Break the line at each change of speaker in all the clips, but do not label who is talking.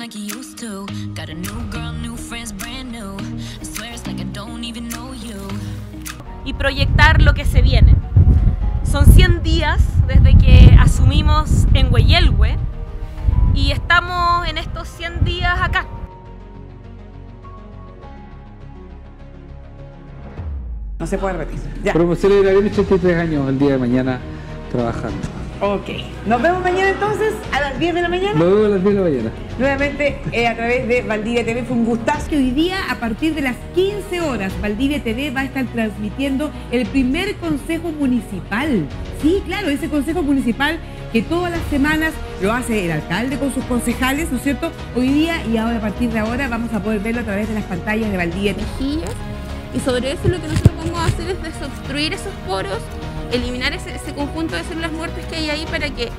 like you used to. Got a new girl, new friends, brand new. I swear it's like I don't even know you.
Y proyectar lo que se viene. Son 100 días desde que asumimos en Hueyelhue y estamos en estos 100 días acá.
No se puede repetir. Ya.
Promociones de la Bien 83 años el día de mañana trabajando.
Ok. Nos vemos mañana entonces a las 10 de la mañana.
Nos vemos a las 10 de la mañana.
Nuevamente a través de Valdivia TV. Fue un gustazo.
Que hoy día a partir de las 15 horas Valdivia TV va a estar transmitiendo el primer consejo municipal. Sí, claro, ese consejo municipal que todas las semanas lo hace el alcalde con sus concejales, ¿no es cierto? Hoy día y ahora a partir de ahora vamos a poder verlo a través de las pantallas de Valdivia TV.
Y sobre eso lo que nosotros vamos a hacer es desobstruir esos poros, eliminar ese conjunto de células muertas que hay ahí para que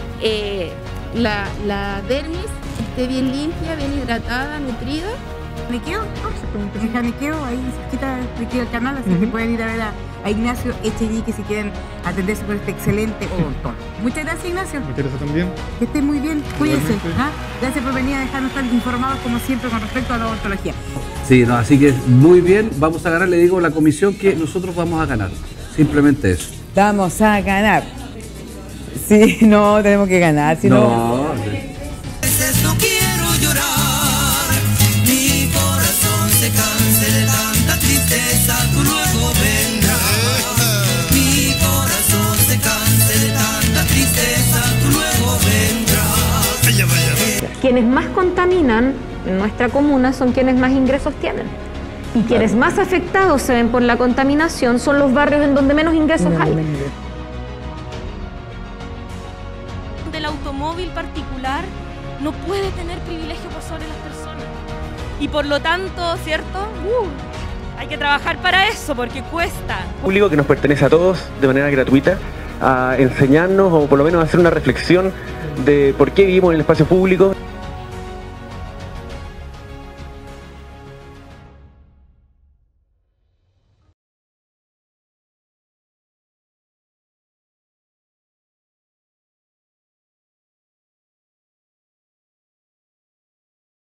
la dermis esté bien limpia, bien hidratada, nutrida.
Liqueo, se deja liqueo, ahí se quita el liqueo del canal, así que pueden ir a ver a Ignacio Echegui que si quieren atenderse por este excelente odontólogo. Muchas gracias, Ignacio.
Muchas gracias también.
Que estén muy bien, cuídense. Gracias por venir a dejarnos tan informados como siempre con respecto a la odontología.
Sí, no, así que muy bien, vamos a ganar, le digo a la comisión que nosotros vamos a ganar, simplemente eso.
Vamos a ganar. Sí, no, tenemos que ganar, si no...
No quiero llorar, mi corazón se cansa de tanta tristeza, tú luego vendrás. Mi corazón se cansa de tanta tristeza, tú luego vendrás.
Quienes más contaminan en nuestra comuna son quienes más ingresos tienen. Y quienes más afectados se ven por la contaminación son los barrios en donde menos ingresos hay.
Del automóvil particular no puede tener privilegio por sobre las personas. Y por lo tanto, ¿cierto? Hay que trabajar para eso porque cuesta.
Público que nos pertenece a todos de manera gratuita, a enseñarnos o por lo menos hacer una reflexión de por qué vivimos en el espacio público.